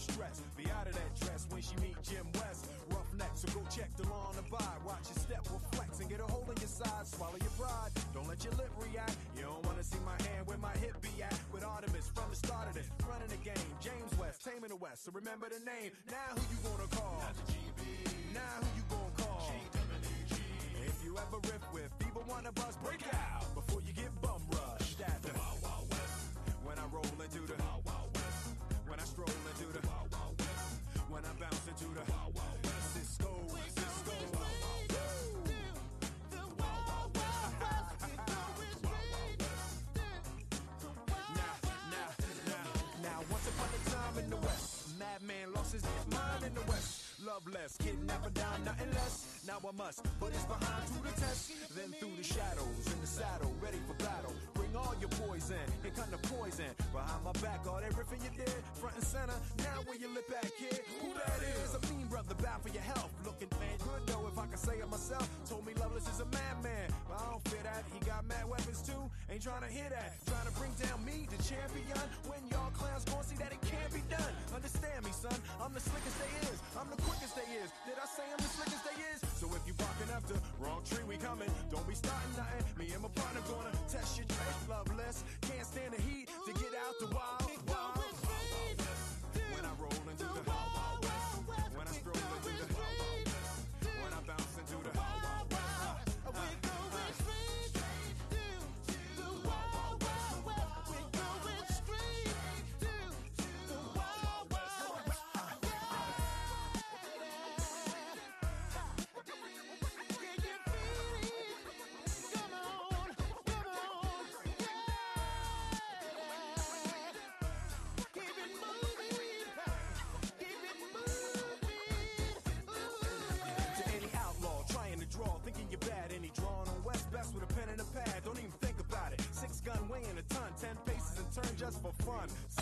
stress. Be out of that dress when she meet Jim West. Roughneck, so go check the law and abide. Watch your step will flex and get a hole in your side. Swallow your pride, don't let your lip react. You don't wanna see my hand where my hip be at. With Artemis from the start of this, running the game. James West, taming the West, so remember the name. Now who you gonna call? Not the GB. Now who you gonna call? If you ever riff with either one of us, break out before you get bum rushed at the Wild Wild West. When I roll into the Wild Wild West. When I stroll into the Wild Wild West. When I bounce into the Wild Wild West. Cisco, Cisco. Now, once upon a time in the West, madman lost his mind in the West. Love less, kidnap or down, nothing less. Now I must put his behind to the test. Then through the shadows, in the saddle, ready for battle. Bring all your poison, here come the poison. Behind my back, all that riffing you did, front and center. Now where your lip at, kid? Who that is? A mean brother, bad for your health. Looking man good though, if I can say it myself. Told me Loveless is a madman, but I don't fear that. He got mad weapons too, ain't trying to hear that. Trying to bring down me, the champion. When y'all clowns gon' see that it can't be done. Understand me, son, I'm the slickest they is. I'm the quickest they is. Did I say I'm the slickest they is? So if you barking up the wrong tree, we coming. Don't be starting nothing. Me and my partner gonna test your trash. Loveless, can't stand the heat to get out the wild, wild, wild west. When I roll into the wild, wild west. When I stroll into the wild, wild west. When I bounce into the wild, wild west. We're going straight to the wild, wild west. We're going straight to the wild, wild west. Thinking you're bad, any drawing on West best with a pen and a pad. Don't even think about it. 6 gun weighing a ton, 10 paces and turn just for fun.